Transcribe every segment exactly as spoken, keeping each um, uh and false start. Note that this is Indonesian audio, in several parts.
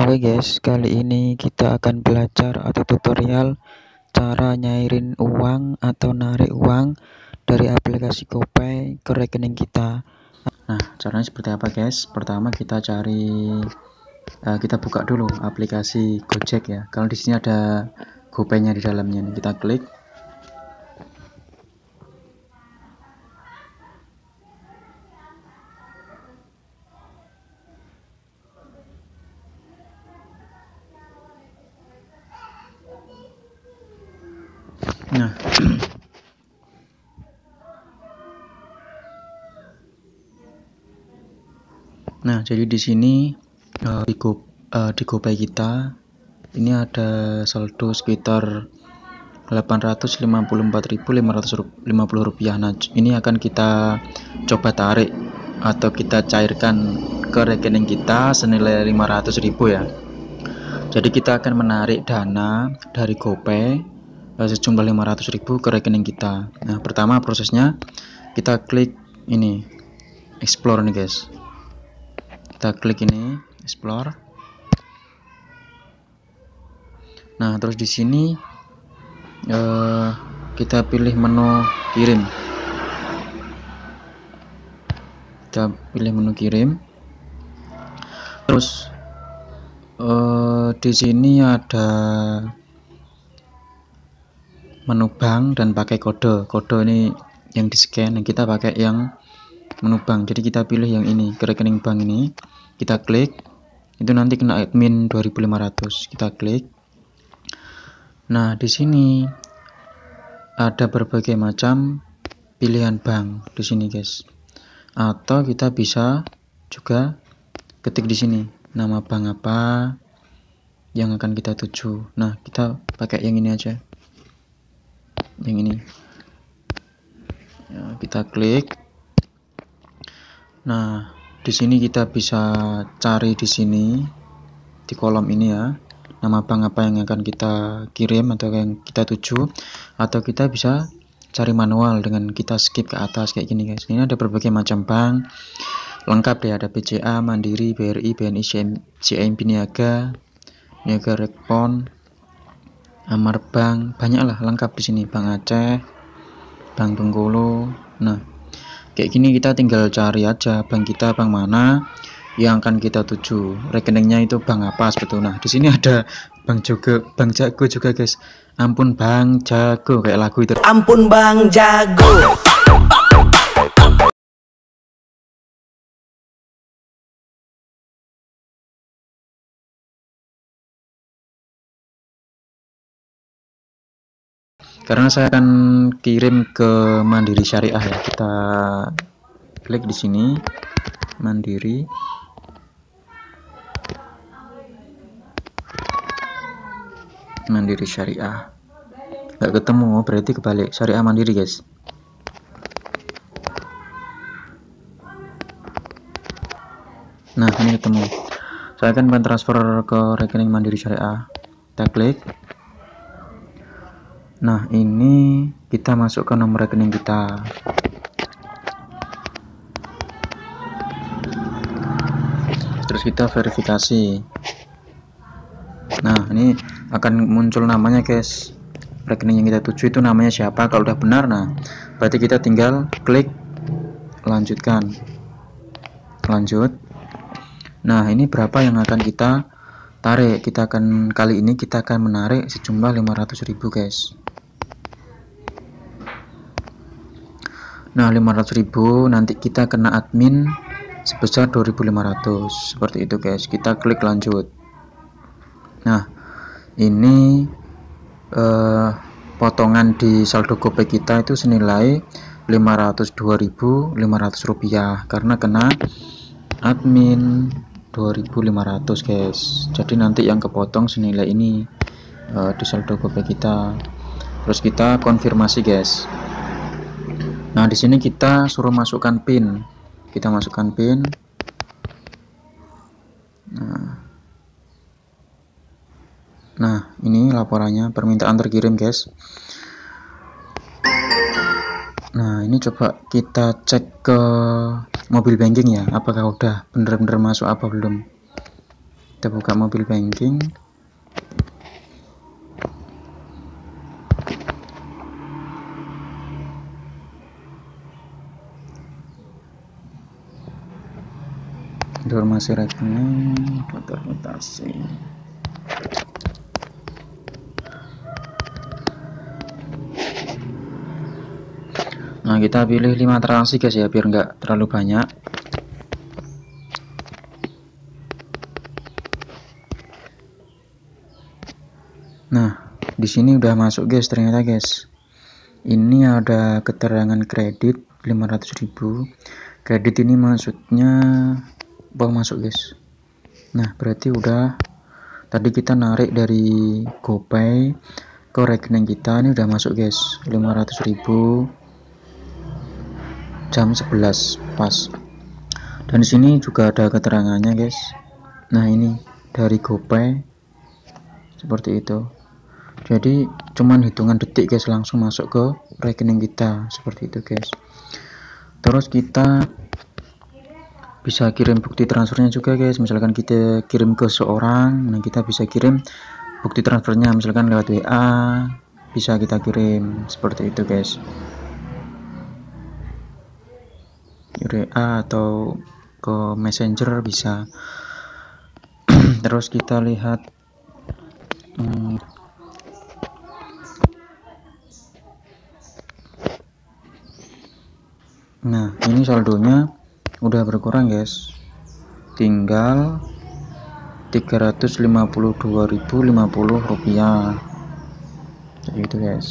Oke guys, kali ini kita akan belajar atau tutorial cara nyairin uang atau narik uang dari aplikasi GoPay ke rekening kita. Nah, caranya seperti apa guys? Pertama kita cari, uh, kita buka dulu aplikasi Gojek ya. Kalau di sini ada GoPay-nya di dalamnya, kita klik. Nah, nah jadi di sini uh, di, Go, uh, di GoPay kita ini ada saldo sekitar delapan ratus lima puluh empat ribu lima ratus lima puluh rupiah. Nah, ini akan kita coba tarik atau kita cairkan ke rekening kita senilai lima ratus ribu ya. Jadi kita akan menarik dana dari GoPay sejumlah lima ratus ribu ke rekening kita. Nah, pertama prosesnya kita klik ini explore nih guys. Kita klik ini explore. Nah, terus di sini eh, kita pilih menu kirim. Kita pilih menu kirim. Terus eh, di sini ada menu bank dan pakai kode. Kode ini yang di scan, yang kita pakai yang menu bank. Jadi kita pilih yang ini, ke rekening bank ini. Kita klik. Itu nanti kena admin dua ribu lima ratus. Kita klik. Nah, di sini ada berbagai macam pilihan bank di sini, guys. Atau kita bisa juga ketik di sini nama bank apa yang akan kita tuju. Nah, kita pakai yang ini aja. Yang ini. Ya, kita klik. Nah, di sini kita bisa cari di sini di kolom ini ya, nama bank apa yang akan kita kirim atau yang kita tuju, atau kita bisa cari manual dengan kita skip ke atas kayak gini guys. Ini ada berbagai macam bank lengkap ya, ada B C A, Mandiri, B R I, B N I, C I M B Niaga, Niaga Rekpon, Amar Bank, banyak lah lengkap di sini. Bank Aceh, Bank Bengkulu. Nah, kayak gini kita tinggal cari aja bank kita bank mana yang akan kita tuju, rekeningnya itu bank apa sebetulnya. Nah, di sini ada bank juga, bank jago juga guys. Ampun Bang Jago, kayak lagu itu. Ampun Bang Jago. Karena saya akan kirim ke Mandiri Syariah ya. Kita klik di sini Mandiri. Mandiri Syariah. Nggak ketemu, berarti kebalik. Syariah Mandiri, guys. Nah, ini ketemu. Saya akan mentransfer ke rekening Mandiri Syariah. Kita klik. Nah, ini kita masuk ke nomor rekening kita. Terus kita verifikasi. Nah, ini akan muncul namanya guys. Rekening yang kita tuju itu namanya siapa. Kalau udah benar, nah berarti kita tinggal klik lanjutkan. Lanjut. Nah, ini berapa yang akan kita tarik? Kita akan kali ini kita akan menarik sejumlah lima ratus ribu guys. Nah, lima ratus ribu nanti kita kena admin sebesar dua ribu lima ratus. Seperti itu guys. Kita klik lanjut. Nah, ini eh, potongan di saldo GoPay kita itu senilai lima ratus dua ribu lima ratus rupiah karena kena admin dua ribu lima ratus guys. Jadi nanti yang kepotong senilai ini eh, di saldo GoPay kita. Terus kita konfirmasi guys. Nah, di sini kita suruh masukkan PIN. Kita masukkan PIN. Nah, nah ini laporannya, permintaan terkirim guys. Nah, ini coba kita cek ke mobil banking ya, apakah udah bener-bener masuk apa belum. Kita buka mobile banking. Informasi rekening, foto mutasi. Nah, kita pilih lima transaksi guys ya, biar nggak terlalu banyak. Nah, di sini udah masuk guys ternyata guys. Ini ada keterangan kredit lima ratus ribu. Kredit ini maksudnya uang masuk guys. Nah, berarti udah tadi kita narik dari GoPay ke rekening kita, ini udah masuk guys lima ratus ribu jam sebelas pas. Dan di sini juga ada keterangannya guys. Nah, ini dari GoPay seperti itu. Jadi cuman hitungan detik guys langsung masuk ke rekening kita seperti itu guys. Terus kita bisa kirim bukti transfernya juga guys. Misalkan kita kirim ke seorang, nah kita bisa kirim bukti transfernya misalkan lewat W A, bisa kita kirim seperti itu guys. W A atau ke Messenger bisa. Terus kita lihat hmm, nah ini saldonya udah berkurang guys, tinggal tiga ratus lima puluh dua ribu lima puluh rupiah jadi itu guys.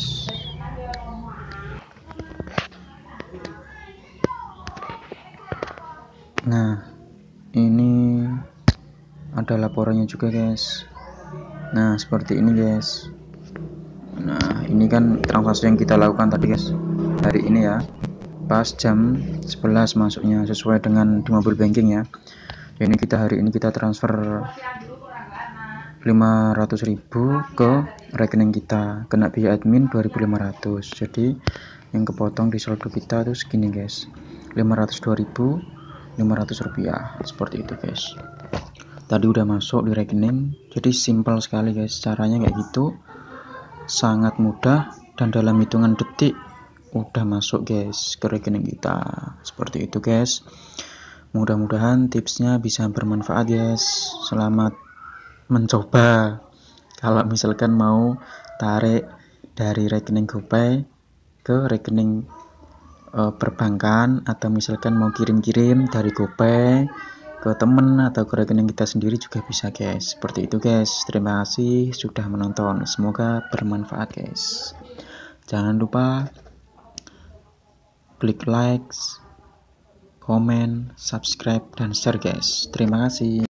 Nah, ini ada laporannya juga guys. Nah, seperti ini guys. Nah, ini kan transaksi yang kita lakukan tadi guys, hari ini ya, pas jam sebelas masuknya sesuai dengan di mobile banking ya. Ini kita hari ini kita transfer lima ratus ribu ke rekening kita, kena biaya admin dua ribu lima ratus. Jadi yang kepotong di saldo kita tuh segini guys, lima ratus dua ribu lima ratus rupiah seperti itu guys. Tadi udah masuk di rekening. Jadi simpel sekali guys caranya kayak gitu, sangat mudah dan dalam hitungan detik udah masuk guys ke rekening kita seperti itu guys. Mudah-mudahan tipsnya bisa bermanfaat guys. Selamat mencoba kalau misalkan mau tarik dari rekening GoPay ke rekening e, perbankan, atau misalkan mau kirim-kirim dari GoPay ke temen atau ke rekening kita sendiri juga bisa guys. Seperti itu guys. Terima kasih sudah menonton, semoga bermanfaat guys. Jangan lupa klik like, komen, subscribe, dan share guys. Terima kasih.